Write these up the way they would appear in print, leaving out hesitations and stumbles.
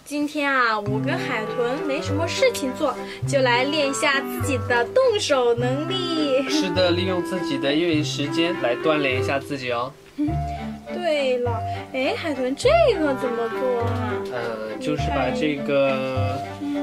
今天啊，我跟海豚没什么事情做，就来练一下自己的动手能力。 是的，利用自己的业余时间来锻炼一下自己哦。 对了，哎，海豚，这个怎么做啊？ 就是把这个……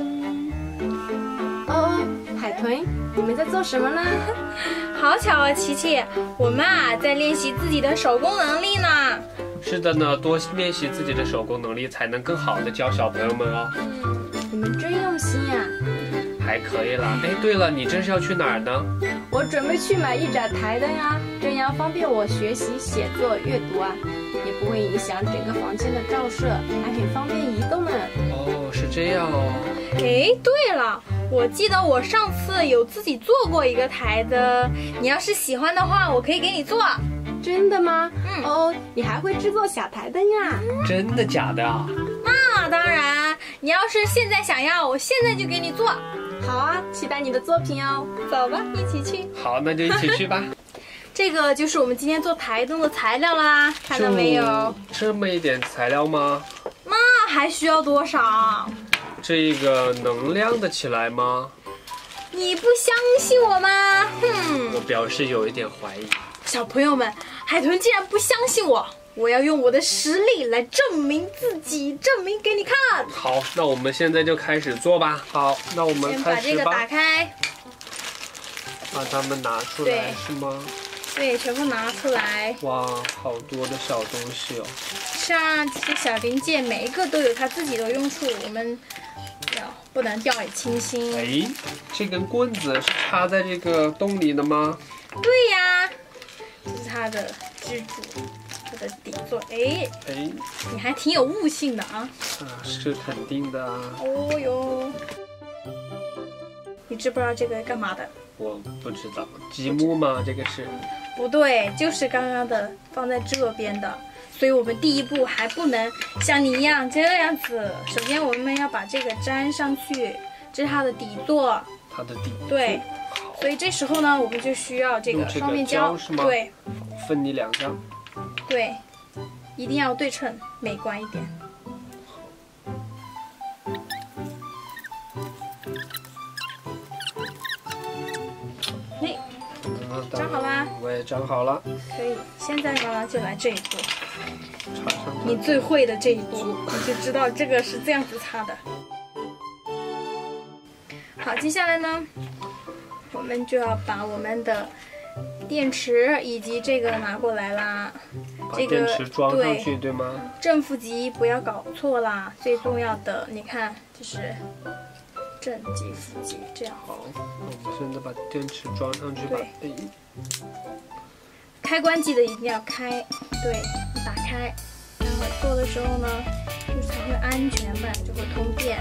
海豚，你们在做什么呢？ 好巧啊，琪琪，我们啊在练习自己的手工能力呢。 是的呢，多练习自己的手工能力，才能更好的教小朋友们哦。 你们真用心呀！ 还可以啦。哎，对了，你这是要去哪儿呢？ 我准备去买一盏台灯呀，这样方便我学习、写作、阅读啊，也不会影响整个房间的照射，还很方便移动呢。 哦，是这样哦。 哎，对了，我记得我上次有自己做过一个台灯，你要是喜欢的话，我可以给你做。 真的吗？你还会制作小台灯啊？ 真的假的啊？ 那当然，你要是现在想要，我现在就给你做。 好啊，期待你的作品哦。 走吧，一起去。 好，那就一起去吧。 这个就是我们今天做台灯的材料啦，看到没有？ 这么一点材料吗？ 那还需要多少？ 这个能亮得起来吗？ 你不相信我吗？ 我表示有一点怀疑。 小朋友们，海豚竟然不相信我，我要用我的实力来证明自己，证明给你看。 好，那我们现在就开始做吧。好，那我们先把这个打开， 把它们拿出来是吗？ 对，全部拿出来。 哇，好多的小东西哦。 是啊，这些小零件每一个都有它自己的用处，我们不能掉以轻心。 哎，这根棍子是插在这个洞里的吗？ 对呀，这是它的支柱，它的底座。哎，你还挺有悟性的啊！ 是肯定的啊。 哦哟，你知不知道这个干嘛的？ 我不知道，积木吗？这个是？ 不对，就是刚刚的放在这边的。所以我们第一步还不能像你一样这样子。首先我们要把这个粘上去，这是它的底座。 它的底座。对。 所以这时候呢，我们就需要这个双面胶， 是吗？ 对， 分你2张。 对，一定要对称，美观一点。粘好啦， 我也粘好了。 可以，现在呢就来这一步，你最会的这一步，你就知道这个是这样子擦的。好，接下来呢，我们就要把我们的电池以及这个拿过来啦。 把电池装上去，对吗？ 正负极不要搞错啦，最重要的，你看这是正极、负极，这样。 好，我们现在把电池装上去吧。对。 开关记得一定要开，对，打开，然后做的时候呢，就才会安全，不然就会通电。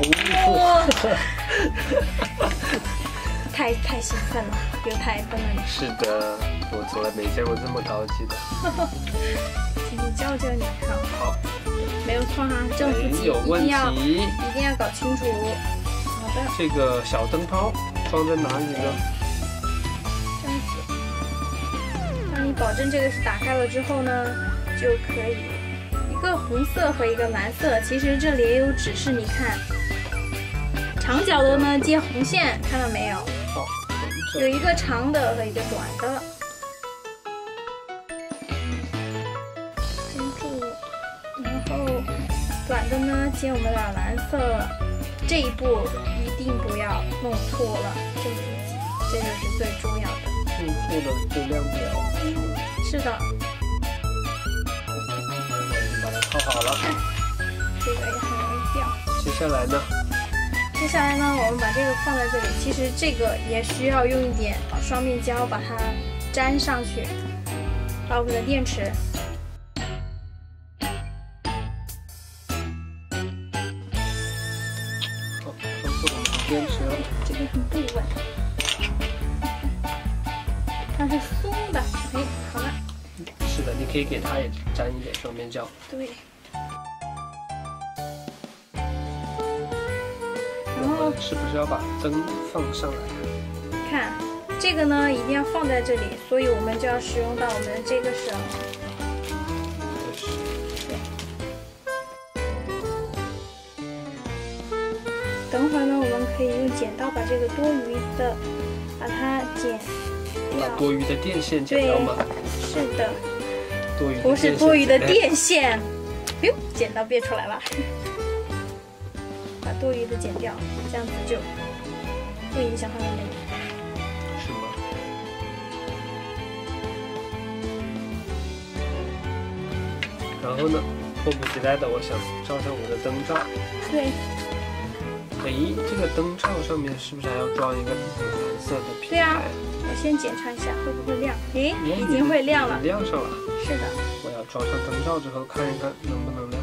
太兴奋了，有台灯了。 是的，我从来没见过这么高级的。 请你教教你看。 好， 没有错哈，正负极一定要搞清楚。好的。 这个小灯泡装在哪里呢？ 这样子。当你保证这个是打开了之后呢，就可以一个红色和一个蓝色。其实这里也有指示，你看，长角的呢接红线，看到没有？有一个长的和一个短的。先住，然后短的呢接我们的蓝色。这一步一定不要弄错了正负极，这就是最重要的。 弄错了就亮不了。 是的。 把它套好了。 这个也很容易掉。 接下来呢？ 接下来呢，我们把这个放在这里。其实这个也需要用一点双面胶把它粘上去，把我们的电池。 好，装上我们的电池了。 这个很不稳，它是松的。哎，好了。 是的，你可以给它也粘一点双面胶。 对。然后是不是要把灯放上来？ 看，这个呢一定要放在这里，所以我们就要使用到我们的这个绳。 等会儿呢，我们可以用剪刀把这个多余的，把它剪掉。 把多余的电线剪掉吗？ 是的， 多余的不是多余的电线。哟，剪刀别出来了。把多余的剪掉，这样子就不影响它的美。 是吗？然后呢，迫不及待的我想照上我的灯罩。 对。 哎，这个灯罩上面是不是还要装一个蓝色的品牌？ 对啊，我先检查一下会不会亮。诶，已经会亮了。 亮上了。 是的。 我要装上灯罩之后看一看能不能亮。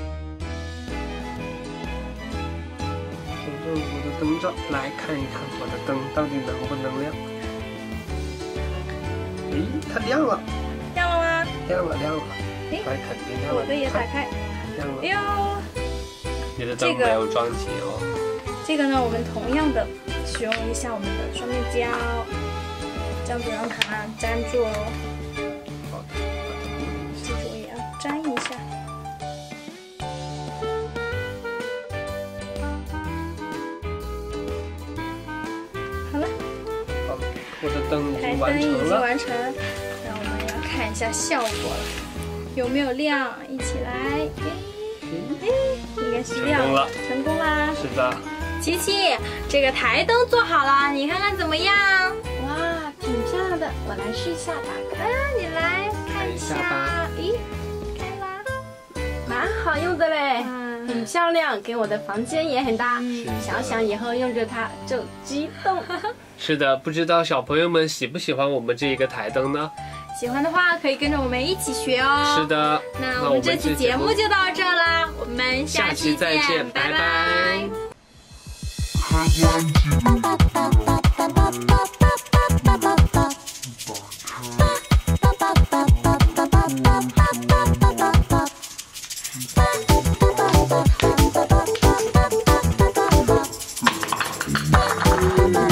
守着我的灯罩来看一看我的灯到底能不能亮。诶，它亮了。 亮了吗？ 亮了，亮了。 诶， 肯定亮了。 我的也打开。 亮了。 哎呦， 你的灯没有装齐哦。 这个呢，我们同样的使用一下我们的双面胶，这样子让它粘住哦。 好的， 记住也要粘一下。好了， 好了，我的灯已台经完灯已经成了。 完成，那我们要看一下效果了，有没有亮？一起来，应该是亮了，成功啦！ 是的。 琪琪，这个台灯做好了，你看看怎么样？ 哇，挺漂亮的，我来试一下打开。 你来看一下吧。咦，开啦， 蛮好用的嘞，很漂亮，给我的房间也很大。想想以后用着它就激动。 是的，不知道小朋友们喜不喜欢我们这一个台灯呢？ 喜欢的话可以跟着我们一起学哦。 是的， 那我们这期节目就到这啦，我们下期再见，拜拜。 Bye.